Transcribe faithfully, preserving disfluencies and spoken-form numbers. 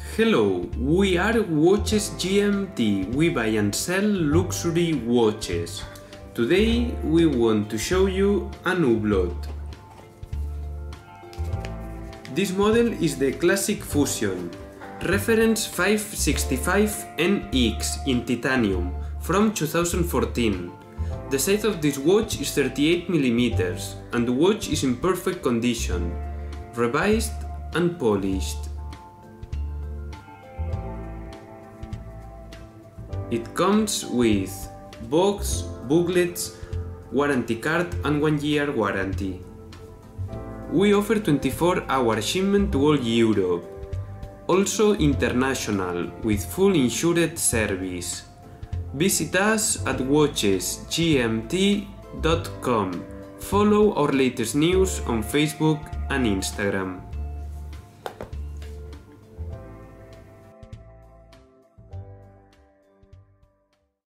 Hello, we are WatchesGMT. We buy and sell luxury watches. Today we want to show you an Hublot. This model is the Classic Fusion, reference five sixty-five N X in titanium from two thousand fourteen. The size of this watch is thirty-eight millimeters and the watch is in perfect condition, revised and polished. It comes with box, booklets, warranty card and one year warranty. We offer twenty-four hour shipment to all Europe, also international with full insured service. Visit us at watches G M T dot com. Follow our latest news on Facebook and Instagram.